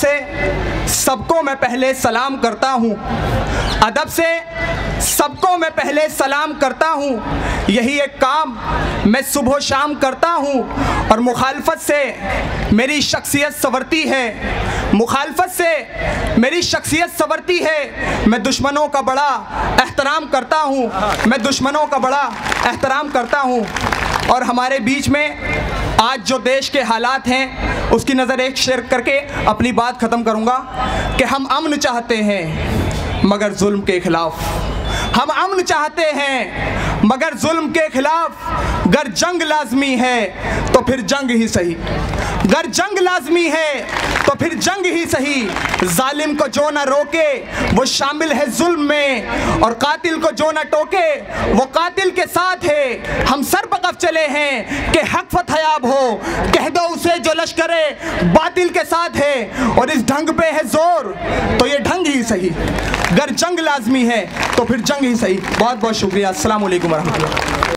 से सबको मैं पहले सलाम करता हूँ, अदब से सबको मैं पहले सलाम करता हूँ। यही एक काम मैं सुबह शाम करता हूँ और मुखालफत से मेरी शख्सियत संवरती है, मुखालफत से मेरी शख्सियत संवरती है। मैं दुश्मनों का बड़ा एहतराम करता हूँ, मैं दुश्मनों का बड़ा एहतराम करता हूँ। और हमारे बीच में आज जो देश के हालात हैं उसकी नज़र एक शेयर करके अपनी बात ख़त्म करूँगा कि हम अमन चाहते हैं मगर जुल्म के खिलाफ, हम अमन चाहते हैं मगर जुल्म के खिलाफ। गर जंग लाजमी है तो फिर जंग ही सही, गर जंग लाजमी है तो फिर जंग ही सही। जालिम को जो ना रोके वो शामिल है जुल्म में, और कातिल को जो ना टोके वो कातिल के साथ है। हम सर बकफ चले हैं कि हक फतहयाब हो, कह दो उसे जो लश्करे बातिल के साथ है। और इस ढंग पे है जोर तो ये ढंग ही सही, गर जंग लाजमी है तो फिर जंग ही सही। बहुत बहुत शुक्रिया। अस्सलाम वालेकुम वरहमतुल्लाह।